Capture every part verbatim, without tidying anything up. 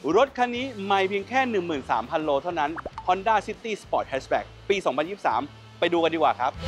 รถคันนี้ไม่เพียงแค่ หนึ่งหมื่นสามพัน โลเท่านั้น Honda City Sport Hatchback ปี สองพันยี่สิบสาม ไปดูกันดีกว่าครับ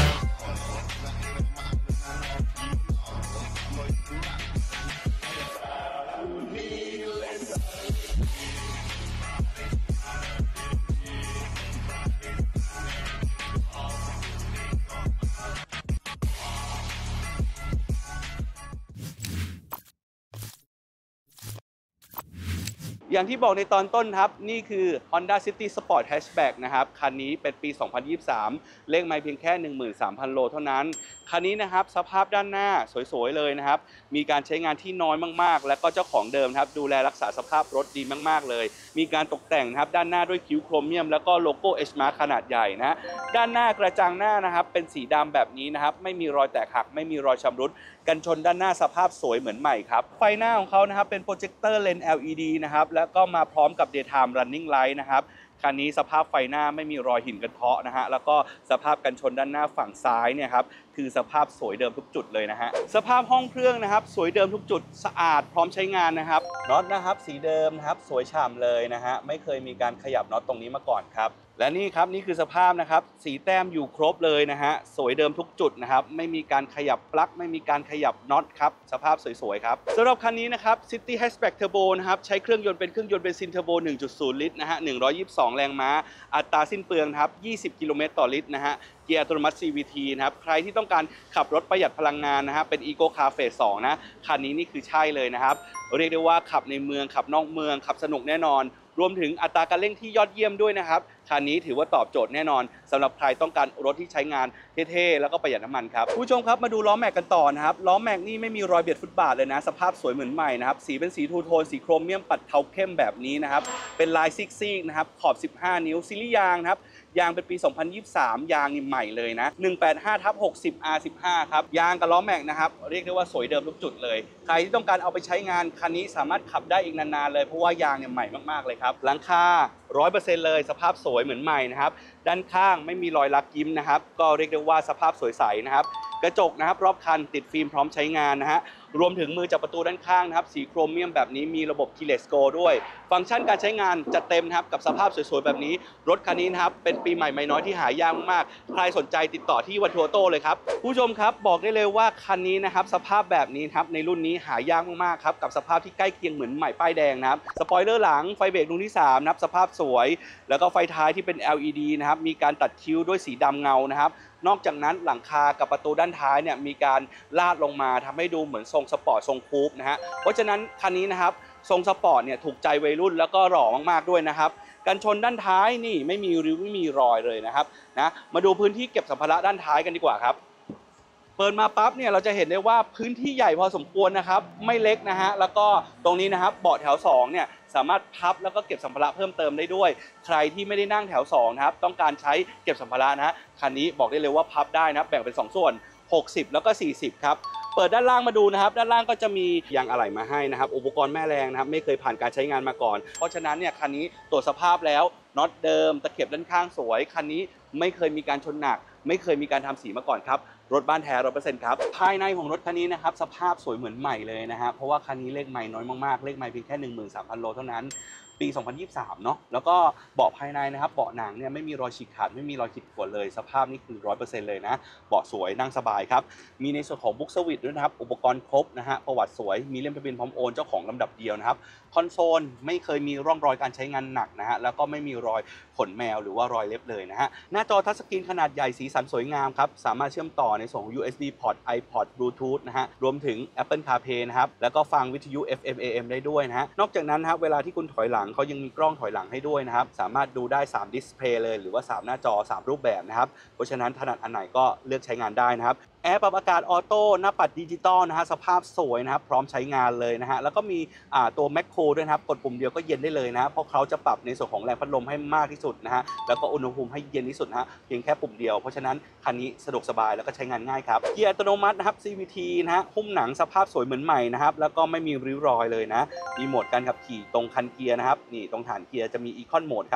อย่างที่บอกในตอนต้นครับนี่คือ Honda City Sport Hatchback นะครับคันนี้เป็นปี สองพันยี่สิบสาม เลขไมล์เพียงแค่ หนึ่งหมื่นสามพัน โลเท่านั้นคันนี้นะครับสภาพด้านหน้าสวยๆเลยนะครับมีการใช้งานที่น้อยมากๆและก็เจ้าของเดิมครับดูแลรักษาสภาพรถดีมากๆเลยมีการตกแต่งนะครับด้านหน้าด้วยคิ้วโครเมียมแล้วก็โลโก้ H Mark ขนาดใหญ่นะด้านหน้ากระจังหน้านะครับเป็นสีดำแบบนี้นะครับไม่มีรอยแตกหักไม่มีรอยชำรุดกันชนด้านหน้าสภาพสวยเหมือนใหม่ครับไฟหน้าของเขานะครับเป็นโปรเจคเตอร์เลนส์ แอล อี ดี นะครับแล้วก็มาพร้อมกับ Daytime Running Light นะครับคันนี้สภาพไฟหน้าไม่มีรอยหินกระเทาะนะฮะแล้วก็สภาพกันชนด้านหน้าฝั่งซ้ายเนี่ยครับคือสภาพสวยเดิมทุกจุดเลยนะฮะสภาพห้องเครื่องนะครับสวยเดิมทุกจุดสะอาดพร้อมใช้งานนะครับน็อตนะครับสีเดิมนะครับสวยฉ่ำเลยนะฮะไม่เคยมีการขยับน็อตตรงนี้มาก่อนครับและนี่ครับนี่คือสภาพนะครับสีแต้มอยู่ครบเลยนะฮะสวยเดิมทุกจุดนะครับไม่มีการขยับปลั๊กไม่มีการขยับน็อตครับสภาพสวยๆครับสำหรับคันนี้นะครับ City Hatchback Turbo นะครับใช้เครื่องยนต์เป็นเครื่องยนต์เบนซินเทอร์โบ หนึ่งจุดศูนย์ ลิตรนะฮะหนึ่งร้อยยี่สิบสองแรงม้าอัตราสิ้นเปลืองครับยี่สิบกิโลเมตรต่อลิตรนะฮะเกียร์อัตโนมัติ ซี วี ที นะครับใครที่ต้องการขับรถประหยัดพลังงานนะฮะเป็น Eco Car Phase สองนะคันนี้นี่คือใช่เลยนะครับเรียกได้ว่าขับในเมืองขับนอกเมืองขับสนุกแน่นอนรวมถึงอัตราการเร่งที่ยอดเยี่ยมด้วยนะครับคันนี้ถือว่าตอบโจทย์แน่นอนสำหรับใครต้องการรถที่ใช้งานเท่ๆแล้วก็ประหยัดน้ำมันครับผู้ชมครับมาดูล้อแม็กกันต่อนะครับล้อแม็กนี่ไม่มีรอยเบียดฟุตบาทเลยนะสภาพสวยเหมือนใหม่นะครับสีเป็นสีทูโทนสีโครเมียมปัดเทาเข้มแบบนี้นะครับเป็นลายซิกซี่นะครับขอบสิบห้านิ้วซีรีส์ยางครับยางเป็นปี สองพันยี่สิบสาม ยางนี่ใหม่เลยนะ หนึ่งแปดห้าทับหกสิบ อาร์ สิบห้า ครับยางกับล้อแม็กนะครับเรียกได้ว่าสวยเดิมทุกจุดเลยใครที่ต้องการเอาไปใช้งานคันนี้สามารถขับได้อีกนานๆเลยเพราะว่ายางเนี่ยใหม่มากๆเลยครับหลังคา ร้อยเปอร์เซ็นต์ เลยสภาพสวยเหมือนใหม่นะครับด้านข้างไม่มีรอยลักยิ้มนะครับก็เรียกได้ว่าสภาพสวยใสนะครับกระจกนะครับรอบคันติดฟิล์มพร้อมใช้งานนะฮะรวมถึงมือจับประตูด้านข้างนะครับสีโครเมียมแบบนี้มีระบบ Keyless Go ด้วยฟังก์ชันการใช้งานจัดเต็มนะครับกับสภาพสวยๆแบบนี้รถคันนี้นะครับเป็นปีใหม่ไม่น้อยที่หายากมากใครสนใจติดต่อที่วันทัวร์โต้เลยครับผู้ชมครับบอกได้เลยว่าคันนี้นะครับสภาพแบบนี้ครับในรุ่นนี้หายากมากๆครับกับสภาพที่ใกล้เคียงเหมือนใหม่ป้ายแดงนะครับสปอยเลอร์หลังไฟเบรกดวงที่สามนะครับสภาพสวยแล้วก็ไฟท้ายที่เป็น แอล อี ดี นะครับมีการตัดคิ้วด้วยสีดำเงานะครับนอกจากนั้นหลังคากับประตูด้านท้ายเนี่ยมีการลาดลงมาทำให้ดูเหมือนทรงสปอร์ตทรงคูปนะฮะเพราะฉะนั้นคันนี้นะครับทรงสปอร์ตเนี่ยถูกใจวัยรุ่นแล้วก็หล่อมากๆด้วยนะครับกันชนด้านท้ายนี่ไม่มีริ้วไม่มีรอยเลยนะครับนะมาดูพื้นที่เก็บสัมภาระด้านท้ายกันดีกว่าครับเปิดมาปั๊บเนี่ยเราจะเห็นได้ว่าพื้นที่ใหญ่พอสมควรนะครับไม่เล็กนะฮะแล้วก็ตรงนี้นะครับเบาะแถวสองเนี่ยสามารถพับแล้วก็เก็บสัมภาระเพิ่มเติมได้ด้วยใครที่ไม่ได้นั่งแถวสองนะครับต้องการใช้เก็บสัมภาระนะฮะคันนี้บอกได้เลยว่าพับได้นะแบ่งเป็นสองส่วนหกสิบแล้วก็สี่สิบครับเปิดด้านล่างมาดูนะครับด้านล่างก็จะมียางอะไหล่มาให้นะครับอุปกรณ์แม่แรงนะครับไม่เคยผ่านการใช้งานมาก่อนเพราะฉะนั้นเนี่ยคันนี้ตรวจสภาพแล้วน็อตเดิมตะเข็บด้านข้างสวยคันนี้ไม่เคยมีการชนหนักไม่เคยมีการทำสีมาก่อนครับรถบ้านแท้ ร้อยเปอร์เซ็นต์ ครับภายในของรถคันนี้นะครับสภาพสวยเหมือนใหม่เลยนะฮะเพราะว่าคันนี้เลขไมล์น้อยมากๆเลขไมล์เพียงแค่ หนึ่งหมื่นสามพัน โลเท่านั้นปี สองพันยี่สิบสาม เนาะแล้วก็เบาะภายในนะครับเบาะหนังเนี่ยไม่มีรอยฉีกขาดไม่มีรอยขีดข่วนเลยสภาพนี่คือ ร้อยเปอร์เซ็นต์ เลยนะเบาะสวยนั่งสบายครับมีในส่วนของบุ๊กสวิตช์ด้วยนะครับอุปกรณ์ครบนะฮะประวัติสวยมีเล่มทะเบียนพร้อมโอนเจ้าของลำดับเดียวนะครับคอนโซลไม่เคยมีร่องรอยการใช้งานหนักนะฮะแล้วก็ไม่มีรอยขนแมวหรือว่ารอยเล็บเลยนะฮะหน้าจอทัชสกรีนขนาดใหญ่สีสันสวยงามครับสามารถเชื่อมต่อในส่วนของ ยู เอส บี พอร์ต iPod Bluetooth นะฮะรวมถึง Apple CarPlay นะครับแล้วก็ฟังวิทยุ เอฟ เอ็ม เอ เอ็ม ได้ด้วยนะฮะนอกจากนั้นนะครับเวลาที่คุณถอยหลังเขายังมีกล้องถอยหลังให้ด้วยนะครับสามารถดูได้สามดิสเพลย์เลยหรือว่าสามหน้าจอสามรูปแบบนะครับเพราะฉะนั้นถนัดอันไหนก็เลือกใช้งานได้นะครับแอร์ปรับอากาศออโต้หน้าปัดดิจิตอลนะฮะสภาพสวยนะครับพร้อมใช้งานเลยนะฮะแล้วก็มีอ่าตัวแมคโครด้วยนะครับกดปุ่มเดียวก็เย็นได้เลยนะเพราะเขาจะปรับในส่วนของแรงพัดลมให้มากที่สุดนะฮะแล้วก็อุณหภูมิให้เย็นที่สุดนะฮะเพียงแค่ปุ่มเดียวเพราะฉะนั้นคันนี้สะดวกสบายแล้วก็ใช้งานง่ายครับเกียร์อัตโนมัตินะครับ ซี วี ที นะฮะหุ้มหนังสภาพสวยเหมือนใหม่นะครับแล้วก็ไม่มีริ้วรอยเลยนะมีโหมดการขับขี่ตรงคันเกียร์นะครับนี่ตรงฐานเกียร์จะมีอีคอนโหมดครับ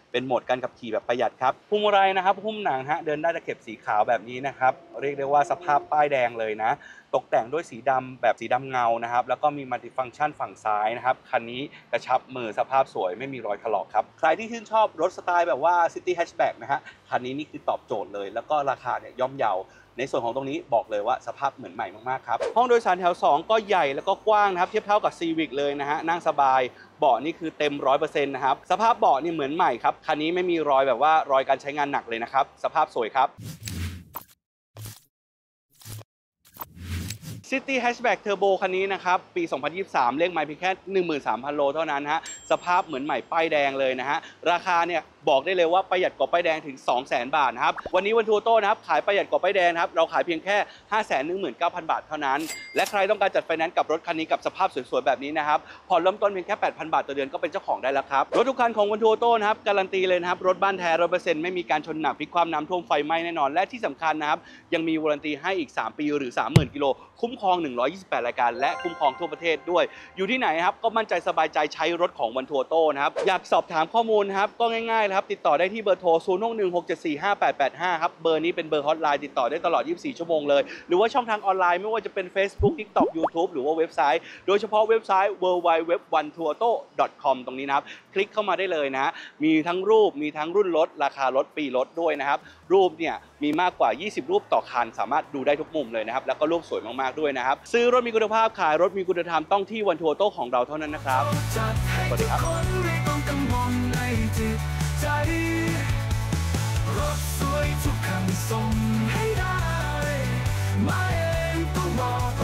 เป็นโหมดการขับขี่แบบประหยัดครับพวงมาลัยนะครับหุ้มหนังฮะเดินได้ตะเข็บสีขาวแบบนี้นะครับเรียกได้ว่าสภาพป้ายแดงเลยนะตกแต่งด้วยสีดำแบบสีดำเงานะครับแล้วก็มีมัลติฟังก์ชันฝั่งซ้ายนะครับคันนี้กระชับมือสภาพสวยไม่มีรอยถลอกครับใครที่ชื่นชอบรถสไตล์แบบว่า City Hatchback นะฮะคันนี้นี่คือตอบโจทย์เลยแล้วก็ราคาเนี่ยย่อมเยาในส่วนของตรงนี้บอกเลยว่าสภาพเหมือนใหม่มากๆครับห้องโดยสารแถวสองก็ใหญ่แล้วก็กว้างนะครับเทียบเท่ากับ Civic เลยนะฮะนั่งสบายเบาะนี่คือเต็ม ร้อยเปอร์เซ็นต์ นะครับสภาพเบาะนี่เหมือนใหม่ครับคันนี้ไม่มีรอยแบบว่ารอยการใช้งานหนักเลยนะครับสภาพสวยครับ City Hatchback Turbo คันนี้นะครับปี สองพันยี่สิบสาม เลขไมล์เพียงแค่ หนึ่งหมื่นสามพัน โลเท่านั้นฮะสภาพเหมือนใหม่ป้ายแดงเลยนะฮะราคาเนี่ยบอกได้เลยว่าประหยัดกว่าป้ายแดงถึง สองแสน บาทนะครับวันนี้วันทัวร์โต้นะครับขายประหยัดกว่าป้ายแดงครับเราขายเพียงแค่ ห้าแสนหนึ่งหมื่นเก้าพัน บาทเท่านั้นและใครต้องการจัดไฟแนนซ์กับรถคันนี้กับสภาพสวยๆแบบนี้นะครับผ่อนเริ่มต้นเพียงแค่ แปดพัน บาทต่อเดือนก็เป็นเจ้าของได้แล้วครับรถทุกคันของวันทัวร์โต้นะครับการันตีเลยนะครับรถบ้านแท้ ร้อยเปอร์เซ็นต์ ไม่มีการชนหนักพลิกความน้ำท่วมไฟไหม้แน่นอนและที่สำคัญนะครับยังมีวารันตีให้อีกสามปีหรือ สามหมื่น กิโลคุ้มครองหนึ่งร้อยยี่สิบแปดรายการและคุ้มครองทั่วประเทศด้วยอยู่ที่ไหนครับก็มั่นใจสบายใจใช้รถของวันทัวร์โต้นะครับอยากสอบถามข้อมูลนะครับก็ง่ายๆนะครับติดต่อได้ที่เบอร์โทร ศูนย์ หก หนึ่ง หก เจ็ด สี่ ห้า แปด แปด ห้า ครับเบอร์นี้เป็นเบอร์ฮอตไลน์ติดต่อได้ตลอดยี่สิบสี่ชั่วโมงเลยหรือว่าช่องทางออนไลน์ไม่ว่าจะเป็น Facebook TikTok YouTube หรือว่าเว็บไซต์โดยเฉพาะเว็บไซต์ ดับเบิลยู ดับเบิลยู ดับเบิลยู ดอท วันทัวร์โต้ ดอท คอม ตรงนี้นะครับคลิกเข้ามาได้เลยนะมีทั้งรูปมีทั้งรุ่นรถราคารถปีรถด้วยนะครับรูปเนี่ยมีมากกว่ายี่สิบรูปต่อคันสามารถดูได้ทุกมุมเลยนะครับแล้วก็รูปสวยมากๆด้วยนะครับซื้อรถมีคุณภาพขายรถมีคุณธรรมต้องที่วันทัวร์โต้ของเราเท่านั้นนะครับสวัสดีครับรถสวยทุกคันส่งให้ได้มาเองต้องบอก